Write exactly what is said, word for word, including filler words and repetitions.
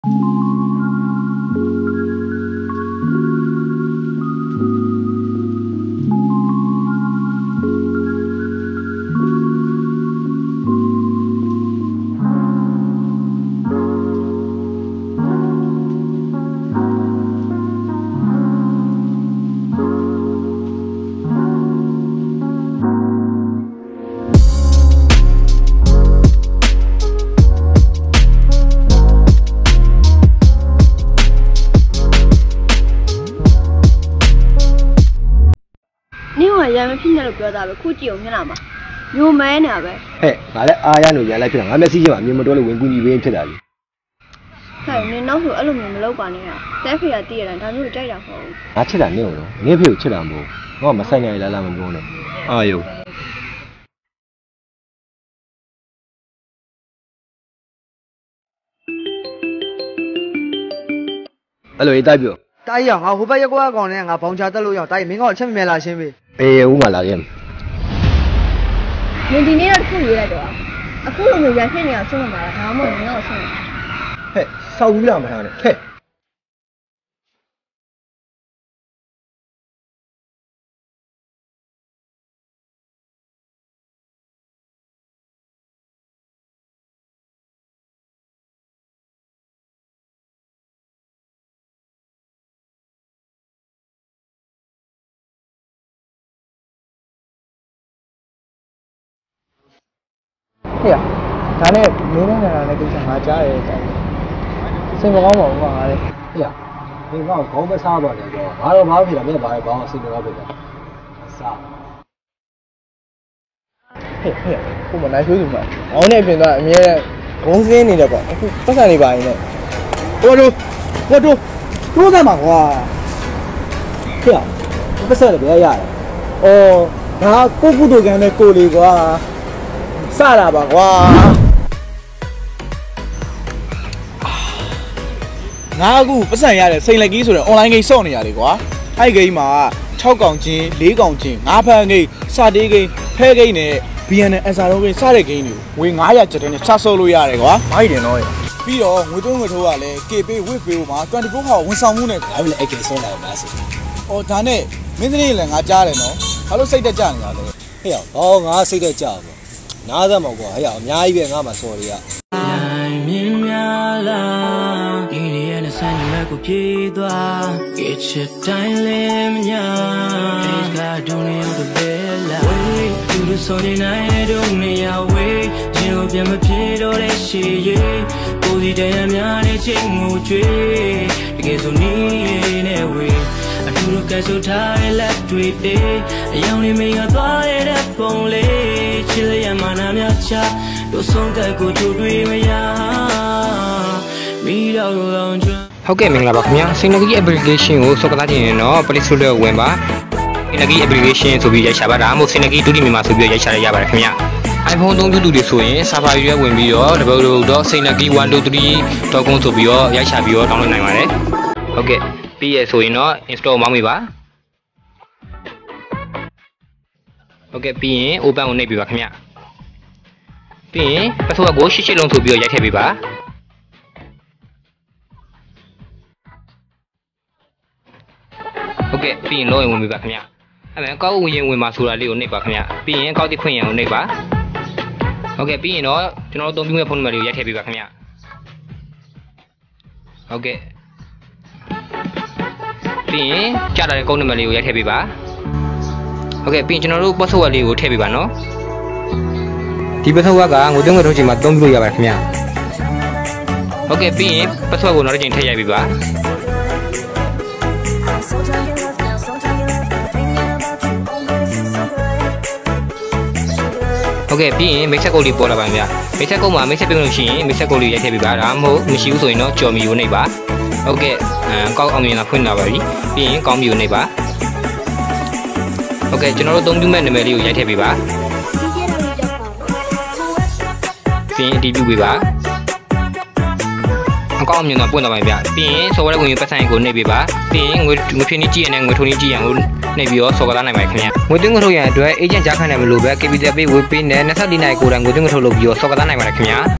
ยังไม่พิจารณาเปล่าแต่แบบคู่จีบเนี่ยนะมั้ยยูแม่เนี่ยแบบเฮ้ยมาเลยอาญาหนูยังไล่พี่น้องงั้นไม่ซีจีมามีมันตัวเลยวิ่งกุญจีเว้นဖြစ်တာလေใช่เนี่ยน้องဆိုအဲ့လိုမျိုးမလုပ်ပါနဲ့อ่ะတဲဖေကတည်ရတယ်ဒါမျိုးကြိုက်တာပေါ့ငါချစ်တာနေလို့ငါဖေကိုချစ်တာမဟုတ်ငါမဆိုင်နိုင်လာလာမပြောနဲ့အာယုအဲ့လိုရေးတိုက်ပြောတားရငါဟိုဘက်ရက်ကွာကောင်နဲ့ငါဘောင်ချတက်လို့ရအောင်တားရမင်းကောင်ချက်မြင်လာရှင်းပြီအေးဦးမလာခဲ့မင်းဒီနေ့တော့ခုရေးလိုက်တော့အခုလိုမျိုးရဖြစ်နေအောင်ဆုံးမှာလားဒါမှမဟုတ်ငါ့ကိုဆုံးဟဲ့စောက်ဘူးလားမထားနဲ့ဟဲ့ဟေ့ဒါနဲ့မင်းနဲ့နာနဲ့ကိစ္စငါကြားရဲတိုင်စင်မကောင်းပါဘူးကွာငါလေဟေ့မင်းကောင်ခေါင်းမစားပါနဲ့တော့ငါတော့ဘာဖြစ်တာမင်းဘာလဲဘာအောင်စိတ်မကောင်းဖြစ်တာစားဟေ့ဟေ့ကိုမနိုင်ရှိုးသူမှာအောင်းနေပြင်တော့အမြဲဂုံးစင်းနေတယ်ကွာအခုပတ်စံနေပါရင်လည်းဟိုတို့ဟိုတို့တိုးစမ်းပါကွာဟေ့ပတ်စံလည်းဘယ်ရရလဲအော်ငါကိုကုတို့ကန်နဲ့ကိုလေကွာစလာပါကွာငါအခုပတ်စံရတဲ့စိန်လက်ကြီးဆိုတဲ့ online game စော့နေရတယ်ကွာအဲ့ game မှာ၆កောင်ချင်း၄កောင်ချင်း၅ဖန် game စတေး game ဖဲ game နဲ့ B N N အန်ဆာလုံး game စတဲ့ game တွေကိုငွေ၅ရာကျပ်တဲ့နဲ့ချဆော့လို့ရတယ်ကွာမိုက်တယ်နော်ပြီးတော့ငွေသွင်းငွေထိုးကလည်း K pay ဝစ်ပေးဖို့မှာ၂၄ hour ဝန်ဆောင်မှုနဲ့ဒါပဲလေအဲ့ game စော့လာပါစေ။အော်ဒါနဲ့မင်းသမီးလည်းငါကြားတယ်နော်။ဘာလို့စိတ်တက်ကြနေရလဲ။ဟေ့ဟောငါစိတ်တက်ကြပါ။နားသမောက်ကွာဟေ့အများကြီးပဲငါမှစော်တွေကမြင်များလားဒီရရဲ့ဆန်းရက်ကိုပြေးသွားကြည့်ချစ်တိုင်းလေးမညာဒီကဒုနေရောက်တဲ့လာဝေးသူတို့ဆိုနေနိုင်တော့နေရဝေးချင်းကိုပြန်မပြေတော့တဲ့ရှေ့ရေးကိုစီတရားများနဲ့ချိန်ကိုကြွေးတကယ်ဆိုနေနဲ့ဝေးအတူတူကဲဆိုထားတဲ့လက်တွေတေးအယောင်လေးမင်းကသွားရတဲ့ပုံလေးချစ်ရမှနာများချတို့ဆုံးကကိုကြိုတွေးမရမိတော့လောင်ကျွဟုတ်ကဲ့မင်္ဂလာပါခင်ဗျာစိန်နဂီ application ကိုစောကစားခြင်းရင်တော့ Play Store ကိုဝင်ပါစိန်နဂီ application ဆိုပြီးရိုက်ချပါဒါမှမဟုတ်စိန်နဂီတူတီမြန်မာဆိုပြီးရိုက်ချရရပါတယ်ခင်ဗျာ iPhone သုံးသူတွေဆိုရင် server ရွေးဝင်ပြီးတော့ double u double u double u dot sinagi one two three dot com ဆိုပြီးတော့ရိုက်ချပြီးတော့ download နိုင်ပါတယ်ဟုတ်ကဲ့ပြီးရဆိုရင်တော့ install မောင်းမိပါဟုတ်ကဲ့ပြီးရင် open ကိုနှိပ်ပြပါခင်ဗျာပြီးရင် password ကိုရှစ်ရှစ်လုံးဆိုပြီးတော့ရိုက်ထည့်ပေးပါဟုတ်ကဲ့ပြီးရင် login ဝင်ပြီပါခင်ဗျာအဲ့မဲ့အကောက်ဝင်ရင်ဝင်မှာဆိုတာလေးကိုနှိပ်ပါခင်ဗျာပြီးရင်အကောက်တိဖွင့်ရန်ကိုနှိပ်ပါဟုတ်ကဲ့ပြီးရင်တော့ကျွန်တော်တို့အသုံးပြုမဲ့ဖုန်းနံပါတ်လေးကိုရိုက်ထည့်ပေးပါခင်ဗျာဟုတ်ကဲ့ပြီးရင်ကြားလာတဲ့ကုန်းနံပါတ်လေးကိုရိုက်ထည့်ပေးပါဟုတ်ကဲ့ပြီးရင်ကျွန်တော်တို့ password လေးကိုထည့်ပေးပါနော်ဒီ password ကငွေသွင်းငွေထုတ်ချိန်မှာသုံးလို့ရပါတယ်ခင်ဗျာဟုတ်ကဲ့ပြီးရင် password ကိုနောက်တစ်ချိန်ထည့်ရိုက်ပေးပါဟုတ်ကဲ့ပြီးရင်မိတ်ဆက်ကုတ်လေးပေါ်လာပါခင်ဗျာမိတ်ဆက်ကုတ်မှာမိတ်ဆက်ပြုံးလို့ရှိရင်မိတ်ဆက်ကုတ်လေးရိုက်ထည့်ပေးပါဒါမှမဟုတ်မရှိဘူးဆိုရင်တော့ကြော်မီကိုနှိပ်ပါဟုတ်ကဲ့အမ်ကောက်အောင်မြင်လာဖွင့်လာပါပြီပြီးရင်ကောင်းမီကိုနှိပ်ပါဟုတ်ကဲ့ကျွန်တော်တို့အသုံးပြုမဲ့နာမည်လေးကိုရိုက်ထည့်ပေးပါပြီးရင်အတည်ပြုပေးပါအကောင့်အမြင်တော့ပွင့်သွားပါဗျာပြီးရင် software ဝင်ပတ်ဆိုင်ကိုနှိပ်ပေးပါပြီးရင်ငွေငွေဖြည့်နေကြည့်ရတဲ့ငွေထုံးနေကြည့်ရအောင်နှိပ်ပြီးတော့စော်ကစားနိုင်ပါခင်ဗျာငွေသွင်းငွေထုတ်ရတဲ့အတွက် agent ကြားခံနိုင်မလို့ပဲ capital pay ဝေးပေးနဲ့၂၄နာရီကိုယ်တိုင်ငွေသွင်းငွေထုတ်လုပ်ပြီးတော့စော်ကစားနိုင်ပါတယ်ခင်ဗျာ